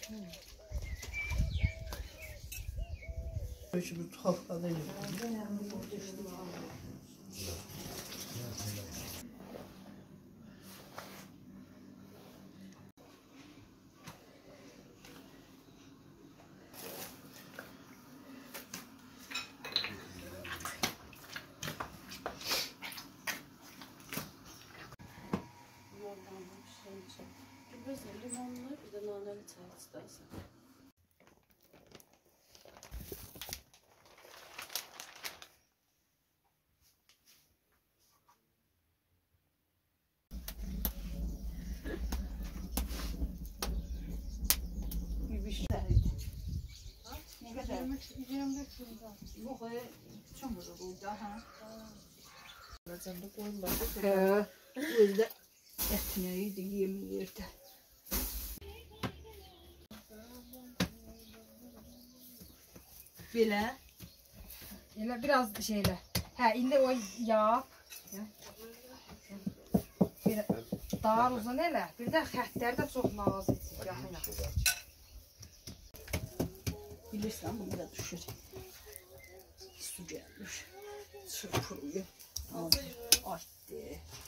Şimdi tuhafla değil. Limonlu bir de naneli çay istersen. Ne kadar? 25 lira. Bu koyu çamuru bu daha. Sen de koyun Özde etmeyi de yemlirdi. Böyle. Elə biraz şeylə. Hə, indi o yağ. Bir dar uzun elə. Bir də xəttləri də çox nazik. Yaxın. Bilirsən bunu da düşür. Su gelmiş. Çırpırıyor. Açtı.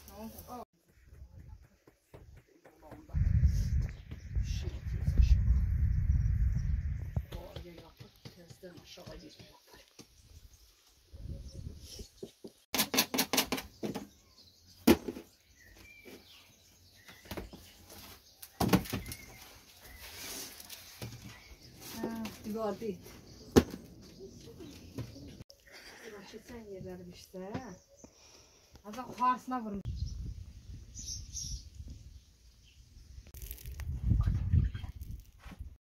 Aşağı gidiyor. Divar değil. Sen yerlərim işte. Azaq yuxarısına vurmuş.